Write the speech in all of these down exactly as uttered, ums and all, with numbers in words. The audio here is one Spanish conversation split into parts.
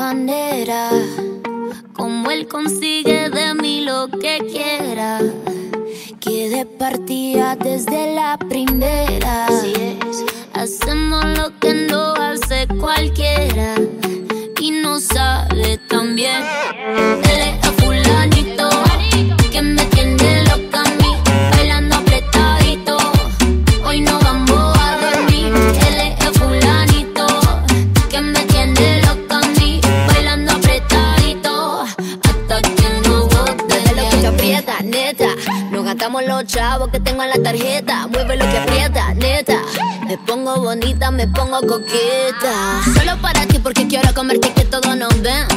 manera, como él consigue de mí lo que quiera. Quedé partida desde la primera. Así es. Hacemos lo que no hace cualquiera y no sale tan bien. Él es a fulanito que me tiene loca a mí, bailando apretadito. Hoy no vamos a dormir. Él es a fulanito que me tiene loca a mí, bailando apretadito hasta que no bote. Dale lo que te aprieta, neta. Nos gastamos los chavos que tengo en la tarjeta. Mueve lo que aprieta, neta. Me pongo bonita, me pongo coqueta. Solo para ti porque quiero comerte y que todos nos ven.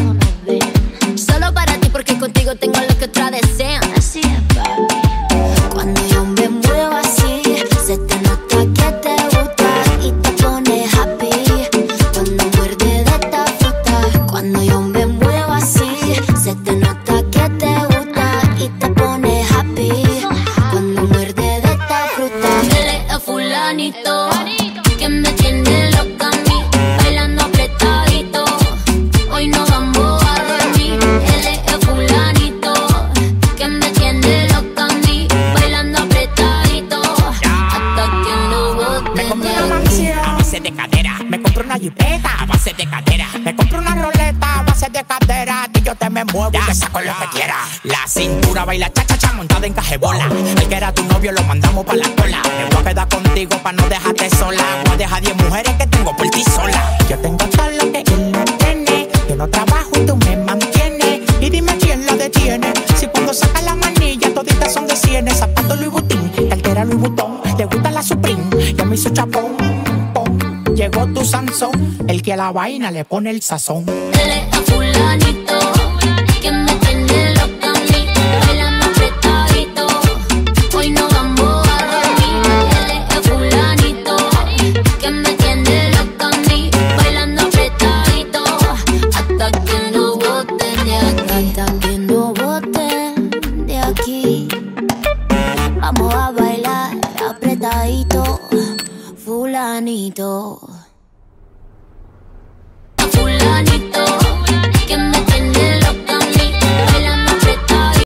Solo para ti porque contigo tengo lo que otras desean. Así es, papi. Cuando yo me muevo así, se te nota que te gusta y te pone happy. Cuando muerde de esta fruta. Cuando yo me muevo así, se te nota que te gusta y te pone happy. Cuando muerde de esta fruta. Él es a fulanito que me tiene loca a mí, bailando apretadito. Hoy no vamos a dormir. Él es a fulanito que me tiene loca a mí, bailando apretadito hasta que no bote. Me compré una mansión a base de cadera. Me compré una jipeta a base de cadera. Me compré una roleta a base de cadera. Que yo te me muevo y te saco lo que quiera. La cintura baila cha cha cha montada en cajebola. El que era tu novio lo mandamos pa' la cola. Me voy a quedar contigo pa' no dejarte sola. Voy a dejar diez mujeres que tengo por ti sola. Yo tengo todo lo que él no tiene. Yo no trabajo y tú me mantienes. Y dime quién lo detiene. Si cuando saca la manilla toditas son de cienes. Zapato Louis Vuitton, cartera Louis Vuitton. Le gusta la Supreme, yo me hizo chapón. Pom. Llegó tu Sansón, el que a la vaina le pone el sazón. Él es a fulanito que me tiene loca a mí, bailando apretadito. Hoy no vamos a dormir. Él es a fulanito que me tiene loca a mí, bailando apretadito hasta que no boten de aquí. Hasta que no boten de aquí. Vamos a bailar apretadito, fulanito. A fulanito que me